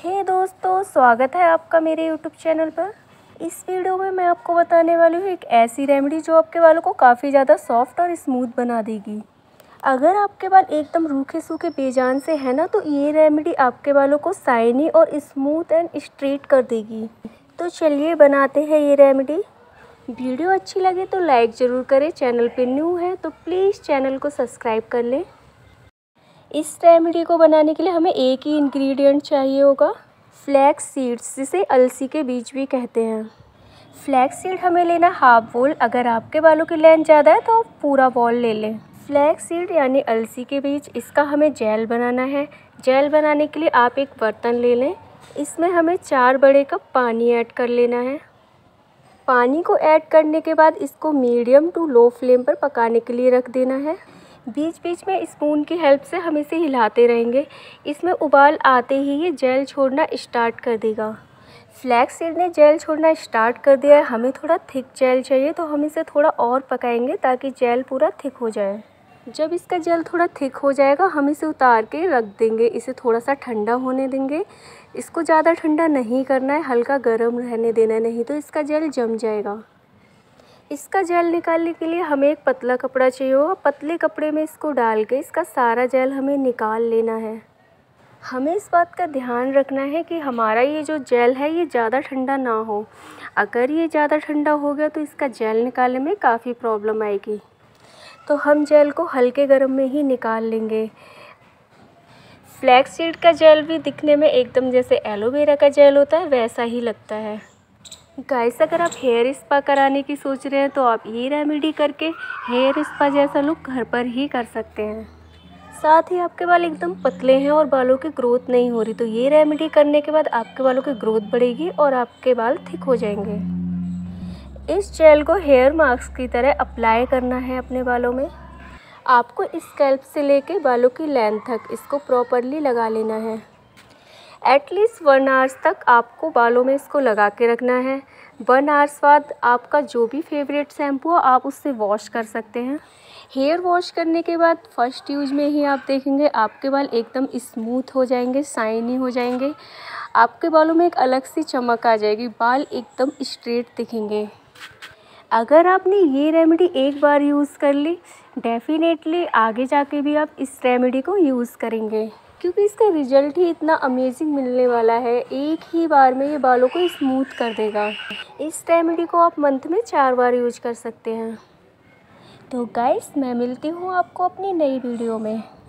हे दोस्तों, स्वागत है आपका मेरे यूट्यूब चैनल पर। इस वीडियो में मैं आपको बताने वाली हूँ एक ऐसी रेमेडी जो आपके बालों को काफ़ी ज़्यादा सॉफ्ट और स्मूथ बना देगी। अगर आपके बाल एकदम रूखे सूखे बेजान से है ना, तो ये रेमेडी आपके बालों को शाइनी और स्मूथ एंड स्ट्रेट कर देगी। तो चलिए बनाते हैं ये रेमेडी। वीडियो अच्छी लगे तो लाइक ज़रूर करें। चैनल पर न्यू है तो प्लीज़ चैनल को सब्सक्राइब कर लें। इस रेमेडी को बनाने के लिए हमें एक ही इंग्रेडिएंट चाहिए होगा, फ्लैक्स सीड्स, जिसे अलसी के बीज भी कहते हैं। फ्लैक्स सीड हमें लेना हाफ बोल। अगर आपके बालों की लेंथ ज़्यादा है तो आप पूरा बॉल ले लें। फ्लैक्स सीड यानी अलसी के बीज, इसका हमें जेल बनाना है। जेल बनाने के लिए आप एक बर्तन ले लें। इसमें हमें 4 बड़े कप पानी ऐड कर लेना है। पानी को ऐड करने के बाद इसको मीडियम टू लो फ्लेम पर पकाने के लिए रख देना है। बीच बीच में स्पून की हेल्प से हम इसे हिलाते रहेंगे। इसमें उबाल आते ही ये जेल छोड़ना स्टार्ट कर देगा। फ्लैक्स सीड ने जेल छोड़ना स्टार्ट कर दिया है। हमें थोड़ा थिक जेल चाहिए तो हम इसे थोड़ा और पकाएंगे ताकि जेल पूरा थिक हो जाए। जब इसका जेल थोड़ा थिक हो जाएगा हम इसे उतार के रख देंगे। इसे थोड़ा सा ठंडा होने देंगे। इसको ज़्यादा ठंडा नहीं करना है, हल्का गर्म रहने देना, नहीं तो इसका जेल जम जाएगा। इसका जेल निकालने के लिए हमें एक पतला कपड़ा चाहिए होगा। पतले कपड़े में इसको डाल के इसका सारा जेल हमें निकाल लेना है। हमें इस बात का ध्यान रखना है कि हमारा ये जो जेल है ये ज़्यादा ठंडा ना हो। अगर ये ज़्यादा ठंडा हो गया तो इसका जेल निकालने में काफ़ी प्रॉब्लम आएगी। तो हम जेल को हल्के गर्म में ही निकाल लेंगे। फ्लैक्स सीड का जेल भी दिखने में एकदम जैसे एलोवेरा का जेल होता है वैसा ही लगता है। गाइस, अगर आप हेयर स्पा कराने की सोच रहे हैं तो आप ये रेमेडी करके हेयर स्पा जैसा लुक घर पर ही कर सकते हैं। साथ ही आपके बाल एकदम पतले हैं और बालों की ग्रोथ नहीं हो रही, तो ये रेमेडी करने के बाद आपके बालों की ग्रोथ बढ़ेगी और आपके बाल थिक हो जाएंगे। इस जेल को हेयर मास्क की तरह अप्लाई करना है अपने बालों में। आपको स्कैल्प से लेके बालों की लेंथ तक इसको प्रॉपरली लगा लेना है। एटलीस्ट 1 आवर्स तक आपको बालों में इसको लगा के रखना है। 1 आवर्स बाद आपका जो भी फेवरेट शैम्पू हो आप उससे वॉश कर सकते हैं। हेयर वॉश करने के बाद फर्स्ट यूज में ही आप देखेंगे आपके बाल एकदम स्मूथ हो जाएंगे, शाइनी हो जाएंगे। आपके बालों में एक अलग सी चमक आ जाएगी, बाल एकदम स्ट्रेट दिखेंगे। अगर आपने ये रेमेडी एक बार यूज़ कर ली, डेफिनेटली आगे जाके भी आप इस रेमेडी को यूज़ करेंगे, क्योंकि इसका रिजल्ट ही इतना अमेजिंग मिलने वाला है। एक ही बार में ये बालों को स्मूथ कर देगा। इस रेमेडी को आप मंथ में 4 बार यूज कर सकते हैं। तो गाइस, मैं मिलती हूँ आपको अपनी नई वीडियो में।